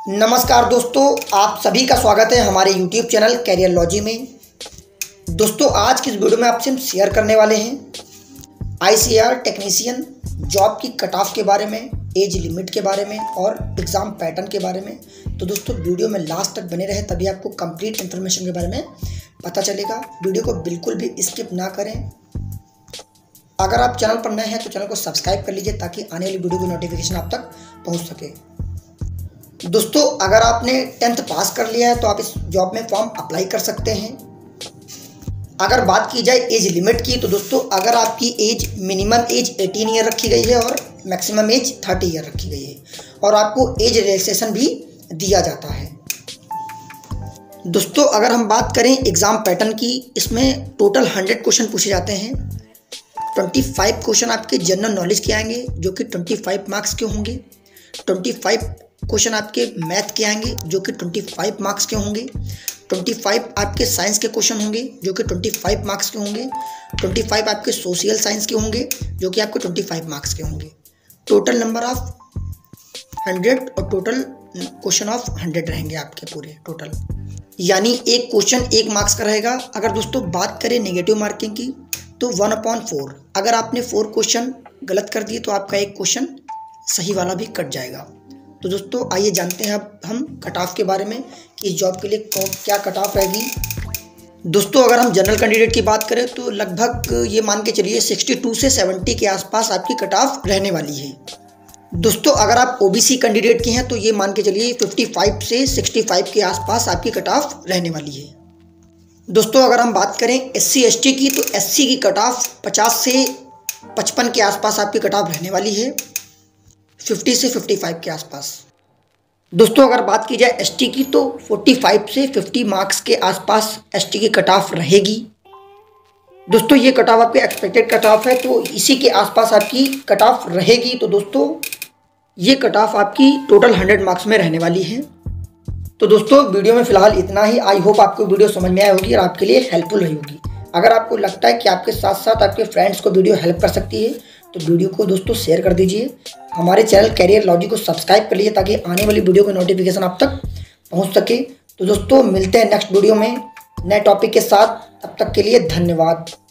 नमस्कार दोस्तों, आप सभी का स्वागत है हमारे YouTube चैनल कैरियर लॉजी में। दोस्तों, आज की इस वीडियो में आपसे हम शेयर करने वाले हैं ICAR टेक्नीशियन जॉब की कट ऑफ के बारे में, एज लिमिट के बारे में और एग्ज़ाम पैटर्न के बारे में। तो दोस्तों, वीडियो में लास्ट तक बने रहे, तभी आपको कंप्लीट इन्फॉर्मेशन के बारे में पता चलेगा। वीडियो को बिल्कुल भी स्किप ना करें। अगर आप चैनल पर नए हैं तो चैनल को सब्सक्राइब कर लीजिए ताकि आने वाली वीडियो की नोटिफिकेशन आप तक पहुँच सके। दोस्तों, अगर आपने 10th पास कर लिया है तो आप इस जॉब में फॉर्म अप्लाई कर सकते हैं। अगर बात की जाए एज लिमिट की, तो दोस्तों अगर आपकी एज मिनिमम एज 18 ईयर रखी गई है और मैक्सिमम एज 30 ईयर रखी गई है और आपको एज रिलैक्सेशन भी दिया जाता है। दोस्तों, अगर हम बात करें एग्ज़ाम पैटर्न की, इसमें टोटल 100 क्वेश्चन पूछे जाते हैं। 25 क्वेश्चन आपके जनरल नॉलेज के आएंगे जो कि 25 मार्क्स के होंगे। 25 क्वेश्चन आपके मैथ के आएंगे जो कि 25 मार्क्स के होंगे। 25 आपके साइंस के क्वेश्चन होंगे जो कि 25 मार्क्स के होंगे। 25 आपके सोशल साइंस के होंगे जो कि आपके 25 मार्क्स के होंगे। टोटल नंबर ऑफ 100 और टोटल क्वेश्चन ऑफ 100 रहेंगे आपके पूरे टोटल, यानी एक क्वेश्चन 1 मार्क्स का रहेगा। अगर दोस्तों बात करें नेगेटिव मार्किंग की, तो 1/4। अगर आपने 4 क्वेश्चन गलत कर दिए तो आपका एक क्वेश्चन सही वाला भी कट जाएगा। तो दोस्तों, आइए जानते हैं अब हम कट ऑफ के बारे में कि इस जॉब के लिए क्या कट ऑफ रहेगी। दोस्तों, अगर हम जनरल कैंडिडेट की बात करें तो लगभग ये मान के चलिए 62 से 70 के आसपास आपकी कट ऑफ रहने वाली है। दोस्तों, अगर आप OBC कैंडिडेट के हैं तो ये मान के चलिए 55 से 65 के आसपास आपकी कट ऑफ रहने वाली है। दोस्तों, अगर हम बात करें SC ST की, तो SC की कट ऑफ 50 से 55 के आसपास आपकी कट ऑफ रहने वाली है, 50 से 55 के आसपास। दोस्तों, अगर बात की जाए ST की, तो 45 से 50 मार्क्स के आसपास ST की कट ऑफ रहेगी। दोस्तों, ये कट ऑफ आपके एक्सपेक्टेड कट ऑफ है, तो इसी के आसपास आपकी कट ऑफ रहेगी। तो दोस्तों, ये कट ऑफ आपकी टोटल 100 मार्क्स में रहने वाली है। तो दोस्तों, वीडियो में फिलहाल इतना ही। आई होप आपको वीडियो समझ में आई होगी और आपके लिए हेल्पफुल रही होगी। अगर आपको लगता है कि आपके साथ साथ आपके फ्रेंड्स को वीडियो हेल्प कर सकती है तो वीडियो को दोस्तों शेयर कर दीजिए। हमारे चैनल कैरियर लॉजी को सब्सक्राइब कर लीजिए ताकि आने वाली वीडियो की नोटिफिकेशन आप तक पहुंच सके। तो दोस्तों, मिलते हैं नेक्स्ट वीडियो में नए टॉपिक के साथ। तब तक के लिए धन्यवाद।